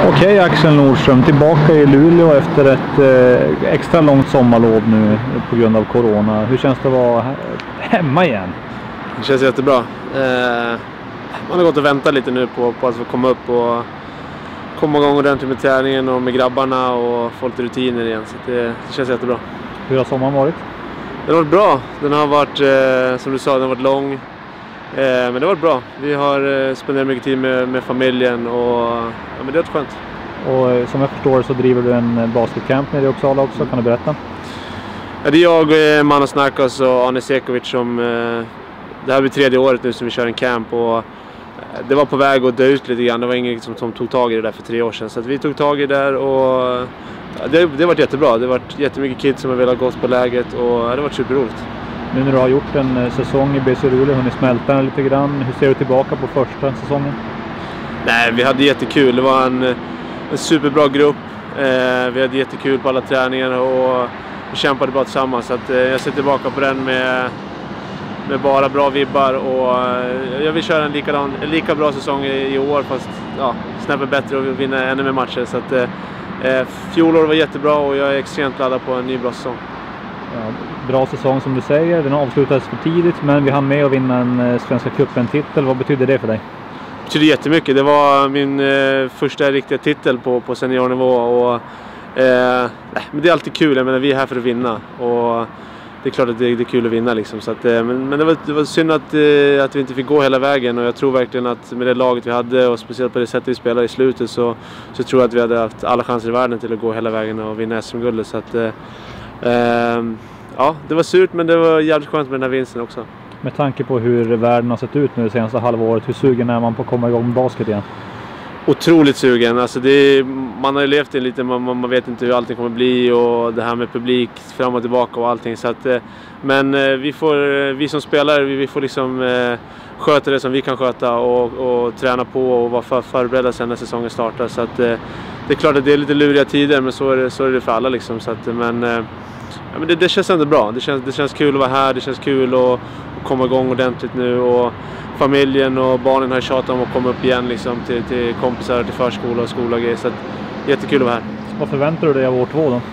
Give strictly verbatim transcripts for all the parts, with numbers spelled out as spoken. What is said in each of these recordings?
Okej, Axel Nordström, tillbaka i Luleå efter ett eh, extra långt sommarlov nu på grund av corona. Hur känns det att vara hemma igen? Det känns jättebra. Eh, man har gått och väntat lite nu på, på att få komma upp och komma igång ordentligt med träningen och med grabbarna och få lite rutiner igen. Så det, det känns jättebra. Hur har sommaren varit? Den har varit bra. Den har varit, eh, som du sa, den har varit lång. Eh, men det har varit bra. Vi har eh, spenderat mycket tid med, med familjen och ja, men det har varit skönt. Och eh, som jag förstår så driver du en basketcamp nere i Uppsala också. Kan du berätta? Ja, det är jag, eh, Manos Narkos och Arne Sekovic som... Eh, det här blir tredje året nu som vi kör en camp och eh, det var på väg att dö ut lite grann. Det var ingen som, som tog tag i det där för tre år sedan. Så att vi tog tag i det där och ja, det, det har varit jättebra. Det har varit jättemycket kids som har velat gå på läget och ja, det har varit superroligt. Nu när du har gjort en säsong i B C Luleå, hunnit smälta den lite grann. Hur ser du tillbaka på första säsongen? Nej, vi hade jättekul. Det var en, en superbra grupp. Eh, vi hade jättekul på alla träningar och vi kämpade bra tillsammans. Så att, eh, jag ser tillbaka på den med, med bara bra vibbar och eh, jag vill köra en, likadan, en lika bra säsong i, i år fast ja, snäppet bättre och vinna ännu mer matcher. Så att, eh, fjolår var jättebra och jag är extremt laddad på en ny bra säsong. Ja, bra säsong som du säger, den avslutades för tidigt men vi hann med att vinna en Svenska cupen-titel. Vad betyder det för dig? Det betyder jättemycket. Det var min eh, första riktiga titel på, på seniornivå och eh, men det är alltid kul. Jag menar, vi är här för att vinna och det är klart att det, det är kul att vinna liksom. Så att, eh, men men det, var, det var synd att, eh, att vi inte fick gå hela vägen och jag tror verkligen att med det laget vi hade och speciellt på det sättet vi spelade i slutet så, så tror jag att vi hade haft alla chanser i världen till att gå hela vägen och vinna S M-guldet. Så att eh, eh, ja, det var surt men det var jävligt skönt med den här vinsten också. Med tanke på hur världen har sett ut nu det senaste halvåret, hur sugen är man på att komma igång med basket igen? Otroligt sugen. Alltså det är, man har ju levt i lite, man, man vet inte hur allting kommer bli och det här med publik fram och tillbaka och allting. Så att, men vi, får, vi som spelare vi, vi får liksom eh, sköta det som vi kan sköta och, och träna på och vara för, förberedda sen när säsongen startar. Så att, eh, det är klart att det är lite luriga tider men så är det, så är det för alla. Liksom. Så att, men, eh, ja, men det, det känns ändå bra. Det känns, det känns kul att vara här, det känns kul att, att komma igång ordentligt nu. Och familjen och barnen har tjatat om att komma upp igen liksom, till, till kompisar, till förskola och skola och grejer. Så att, jättekul att vara här. Vad förväntar du dig av år två då?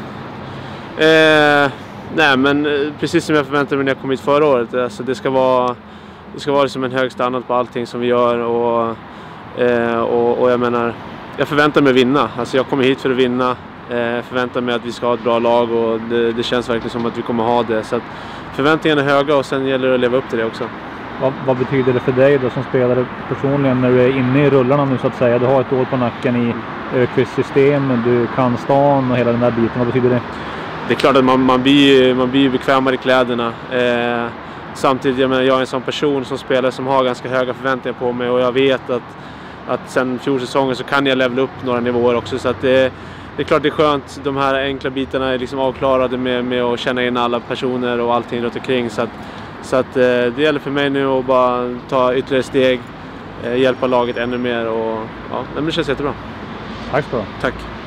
Eh, nej men precis som jag förväntade mig när jag kom hit förra året. Alltså, det ska vara, det ska vara liksom en hög standard på allting som vi gör. Och, eh, och, och jag menar, jag förväntar mig att vinna. Alltså, jag kommer hit för att vinna. Jag förväntar mig att vi ska ha ett bra lag och det, det känns verkligen som att vi kommer ha det. Så att förväntningarna är höga och sen gäller det att leva upp till det också. Vad, vad betyder det för dig då som spelare personligen när du är inne i rullarna nu så att säga? Du har ett år på nacken i Ökvists system, du kan stan och hela den där biten. Vad betyder det? Det är klart att man, man, blir, man blir bekvämare i kläderna. Eh, samtidigt, jag menar, jag är en sån person som spelar som har ganska höga förväntningar på mig och jag vet att, att sen fjolsäsongen så kan jag levela upp några nivåer också. Så att det Det är klart det är skönt, de här enkla bitarna är liksom avklarade med, med att känna in alla personer och allting runt omkring. Så att, så att eh, det gäller för mig nu att bara ta ytterligare steg, eh, hjälpa laget ännu mer och ja, det känns jättebra. Tack så du ha. Tack.